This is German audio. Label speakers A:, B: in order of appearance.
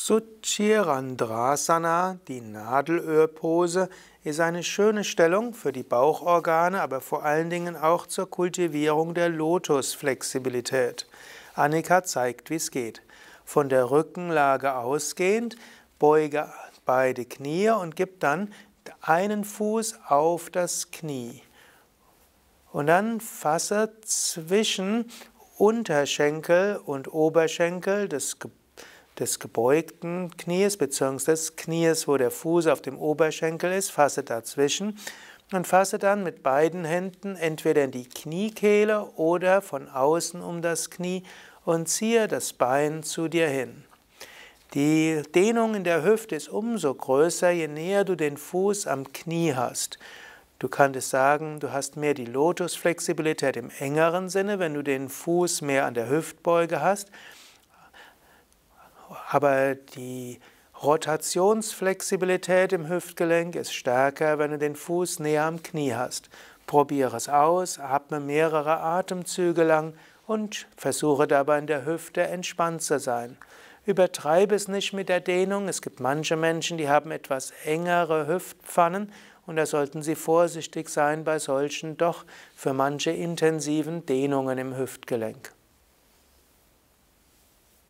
A: Suchirandrasana, die Nadelölpose, ist eine schöne Stellung für die Bauchorgane, aber vor allen Dingen auch zur Kultivierung der Lotusflexibilität. Annika zeigt, wie es geht. Von der Rückenlage ausgehend, beuge beide Knie und gib dann einen Fuß auf das Knie. Und dann fasse zwischen Unterschenkel und Oberschenkel des gebeugten Knies bzw. des Knies, wo der Fuß auf dem Oberschenkel ist, fasse dazwischen und fasse dann mit beiden Händen entweder in die Kniekehle oder von außen um das Knie und ziehe das Bein zu dir hin. Die Dehnung in der Hüfte ist umso größer, je näher du den Fuß am Knie hast. Du könntest sagen, du hast mehr die Lotusflexibilität im engeren Sinne, wenn du den Fuß mehr an der Hüftbeuge hast. Aber die Rotationsflexibilität im Hüftgelenk ist stärker, wenn du den Fuß näher am Knie hast. Probiere es aus, atme mehrere Atemzüge lang und versuche dabei in der Hüfte entspannt zu sein. Übertreibe es nicht mit der Dehnung. Es gibt manche Menschen, die haben etwas engere Hüftpfannen und da sollten sie vorsichtig sein bei solchen doch für manche intensiven Dehnungen im Hüftgelenk.